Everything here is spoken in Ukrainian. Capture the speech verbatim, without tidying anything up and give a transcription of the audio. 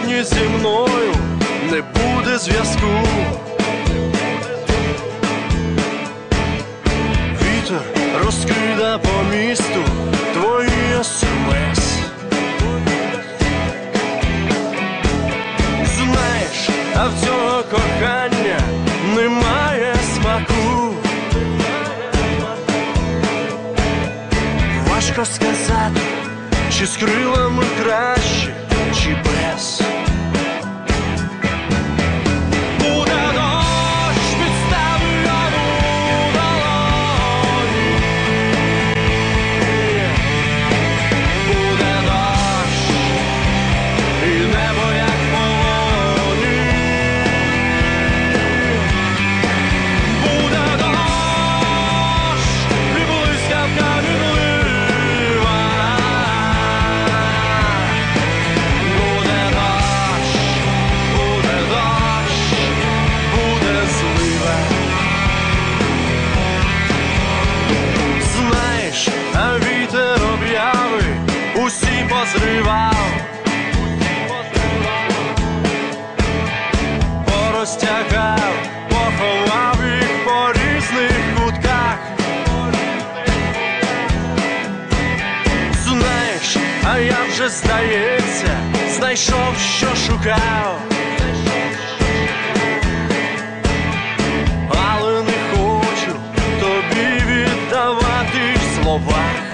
сьогодні зі мною не буде зв'язку. Вітер розкида по місту твої смс. Знаєш, а в цього кохання немає смаку. Важко сказати, чи з крилами краще, чи без. Буде дощ, підставлю йому долоні. Буде дощ, і небо як полоні. Буде дощ, і блискавка мінлива. Буде дощ, буде дощ, буде злива. Знаєш, а вітер об'яви усі позривав, порозтягав, поховав їх по різних кутках. Знаєш, а я вже, здається, знайшов, що шукав. Але не хочу тобі віддавати в словах.